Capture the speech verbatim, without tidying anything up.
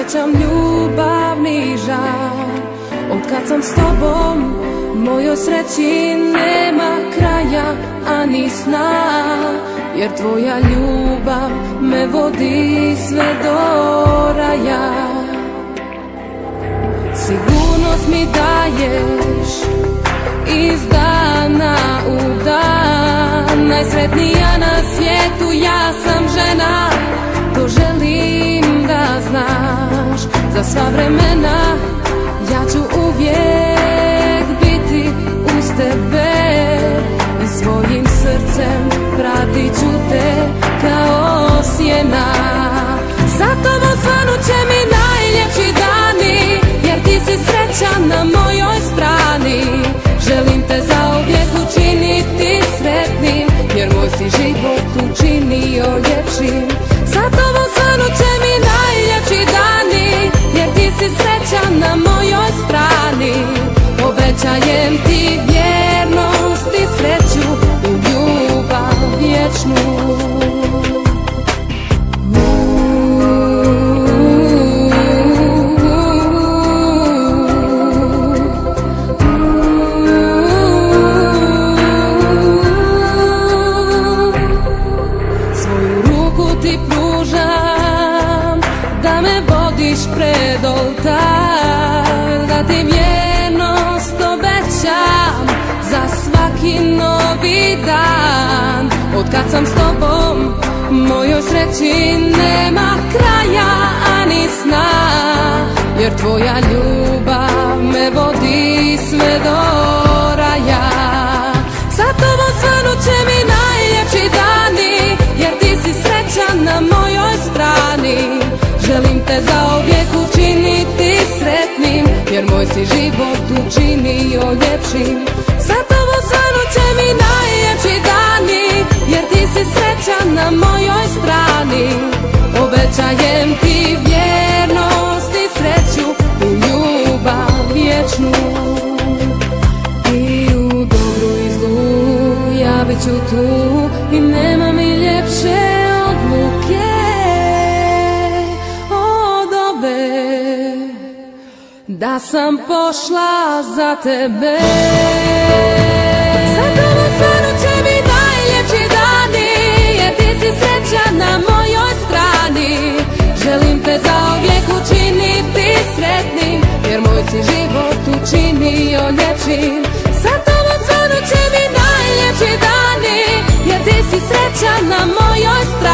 osjećam ljubavni žar. Otkad sam s tobom, mojoj sreći nema kraja, ani sna. Jer tvoja ljubav me vodi sve do raja. Sigurnost mi daješ iz dana u dan. Najsretnija na svijetu, ja sam žena, to želim da znaš. Za sva vremena ja ću uvijek biti uz tebe i svojim srcem pratit ću te kao sjena. Za tobom svanut će mi najljepši dani, jer ti si srećan na mojoj strani. Želim te zauvijek učiniti sretnim, jer moj si život učinio ljepšim. Za tobom svanut će mi najljepši dani, jer ti si srećan na mojoj strani. Obećajem ti vjernost i sreću i ljubav vječnu. Pred oltar, da ti vjernost obećam za svaki novi dan. Otkad sam s tobom, mojoj sreći nema kraja, ani sna. Jer tvoja ljubav me vodi sve do raja. Sa tobom svanut će mi najljepši dani, jer ti si srećan na mojoj strani. Želim te zauvijek učiniti sretnim, jer moj si život učinio ljepšim. Sa tobom svanut će mi najljepši dani, jer ti si srećan na mojoj strani. Obećajem ti vjernost i sreću i ljubav vječnu. I u dobru i zlu ja bit ću tu i nema mi ljepše odluke da sam pošla za tebe. Za tobom svanut će mi najljepši dani, jer ti si srećan na mojoj strani. Želim te zauvijek učiniti sretnim, jer moj si život učinio ljepšim. Za tobom svanut će mi najljepši dani, jer ti si srećan na mojoj strani.